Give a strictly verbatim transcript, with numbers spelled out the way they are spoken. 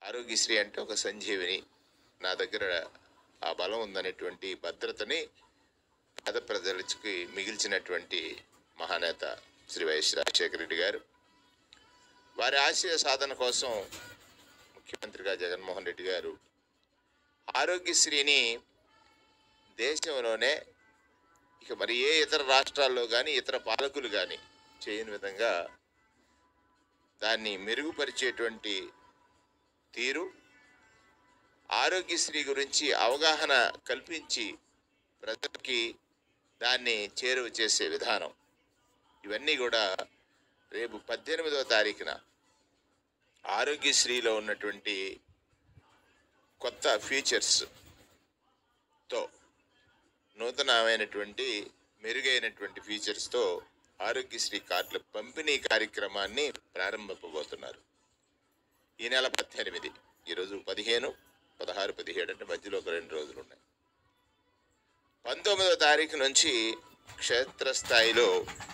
ఆరోగ్యశ్రీ అంటే ఒక సంజీవిని, నా దగ్గర ఆ బలం ఉందనేటువంటి భద్రతని పేద ప్రజలకి మిగిల్చినటువంటి మహానేత శ్రీ వైఎస్ రాజశేఖర రెడ్డి గారు. వారి ఆశయ సాధన కోసం ముఖ్యమంత్రిగా జగన్మోహన్ రెడ్డి గారు ఆరోగ్యశ్రీని దేశంలోనే ఇక మరి ఏ ఇతర రాష్ట్రాల్లో కానీ ఇతర పాలకులు కానీ చేయని విధంగా దాన్ని మెరుగుపరిచేటువంటి తీరు, ఆరోగ్యశ్రీ గురించి అవగాహన కల్పించి ప్రజలకి దాన్ని చేరువ చేసే విధానం, ఇవన్నీ కూడా రేపు పద్దెనిమిదవ తారీఖున ఆరోగ్యశ్రీలో ఉన్నటువంటి కొత్త ఫీచర్స్తో, నూతనమైనటువంటి మెరుగైనటువంటి ఫీచర్స్తో ఆరోగ్యశ్రీ కార్డుల పంపిణీ కార్యక్రమాన్ని ప్రారంభింపబోతున్నారు. ఈ నెల పద్దెనిమిది, ఈరోజు పదిహేను, పదహారు, పదిహేడు అంటే మధ్యలో ఒక రెండు రోజులు ఉన్నాయి. పంతొమ్మిదవ తారీఖు నుంచి క్షేత్రస్థాయిలో